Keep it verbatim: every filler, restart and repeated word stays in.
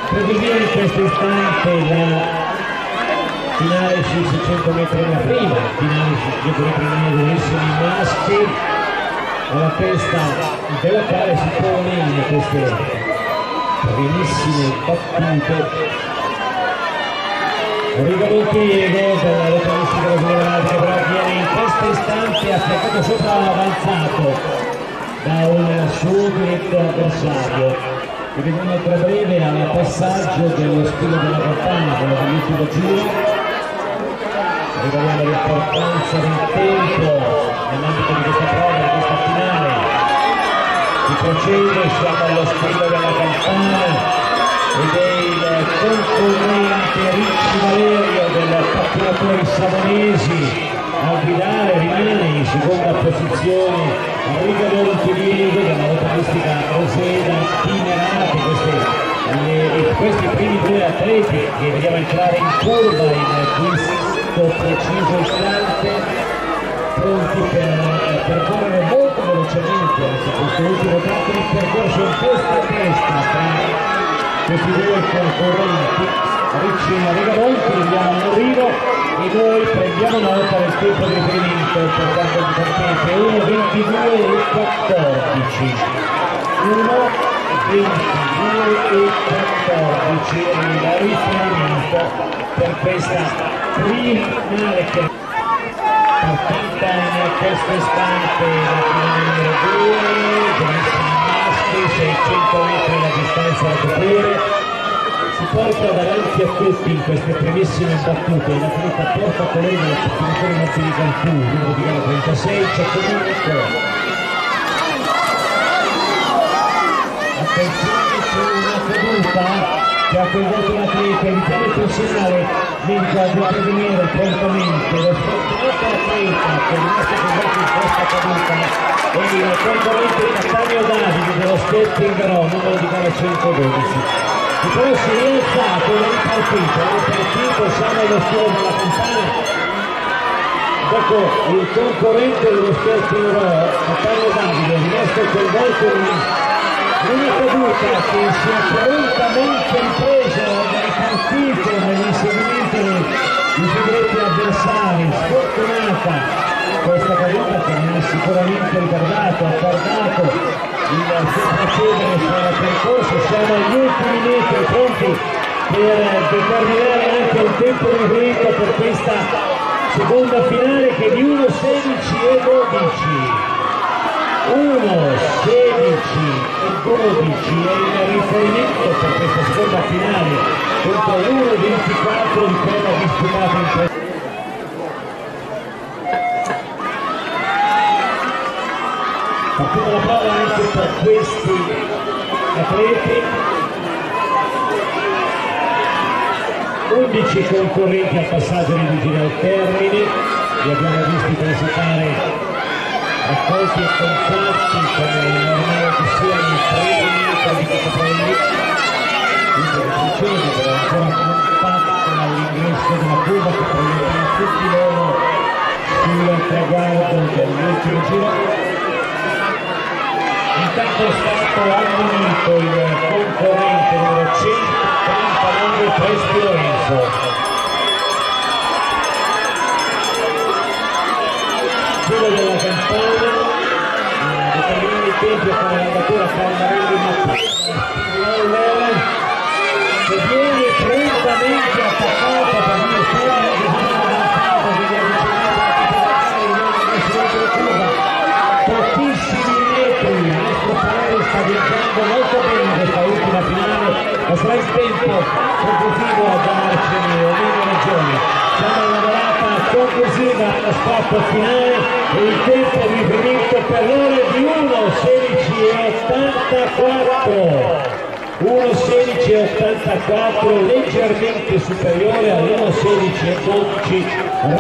Predivia in questo istante la finale sui seicento metri alla prima, finale sui seicento metri all'unissimi maschi, alla testa della quale si pone in queste primissime battute Enrico Montiego della localistica brasiliana, che però viene in questo istante attaccato sopra l'avanzato da un suo diretto avversario, che vediamo tra breve al passaggio dello stile della campagna, quello dell'ultimo giro. Rivediamo l'importanza del tempo nell'ambito di questa prova, di questa finale. Si procede, siamo allo stile della campagna ed è il concorrente Ricci Valerio del pattinatore savonesi a guidare. Rimane in seconda posizione Enrico Montiego della localistica Roseda Timerate. Queste, le, questi primi due atleti che vediamo entrare in curva in questo preciso istante, pronti per percorrere molto velocemente anche questo ultimo tratto di percorso in testa a testa tra questi due concorrenti. Ricci e Rigamonti, vediamo in arrivo e noi prendiamo nota del tempo di riferimento per quanto di partite: uno ventidue e quattordici, uno ventidue e quattordici il riferimento per questa prima finale che partita in questo istante. La finale numero due, giovanissimi maschi, seicento metri la distanza da coprire. Si porta davanti a tutti in queste primissime battute l'atleta portacolore del pattinatore Martini Cantù, numero di gara trentasei, Giacomucco. Attenzione, c'è una caduta che ha coinvolto l'atleta, evitiamo il segnale mentre a intervenire prontamente lo sfortunato atleta che è rimasto coinvolto in questa caduta è il concorrente Cattaneo Davide dello Skating Grow, numero di gara centododici. che però si è rialzato e è ripartito, è ripartito, siamo allo stile della campagna. Dopo il concorrente dello Skating Grow, Cattaneo Davide, è rimasto coinvolto in una caduta che si è prontamente ripreso ed è ripartito nell'inseguimento dei segreti avversari. Sfortunata questa caduta che mi ha sicuramente ritardato, ha tardato il suo procedere sul percorso. Siamo agli ultimi metri pronti per determinare anche il tempo di riferimento per questa seconda finale che è di uno sedici e dodici. uno sedici e dodici è il riferimento per questa seconda finale contro uno ventiquattro di quella disputata in questo. Partita la prova anche per questi atleti, undici concorrenti al passaggio di vigile al termine, li abbiamo visti transitare raccolti e compatti come è normale che sia in tre minuti di questa prova, quindi che procede però ancora compatti all'ingresso della curva che proietterà tutti loro sul traguardo dell'ultimo giro. Intanto è stato ammonito il concorrente numero centotrentanove Presti Lorenzo. Quello della campagna, determinando i tempi con l'andatura Calmarelli Matteo, che viene prontamente attaccato per il fuori che viene avanzato, che viene avvicinato alla curva. Pochissimi metri, il nostro Ferrari sta viaggiando molto bene questa ultima finale, ma sarà il tempo conclusivo a darcene o meno ragioni. Siamo alla volata conclusiva allo spot finale e il tempo di riferimento per loro è di uno sedici e ottantaquattro. uno sedici e ottantaquattro, leggermente superiore all'uno sedici e dodici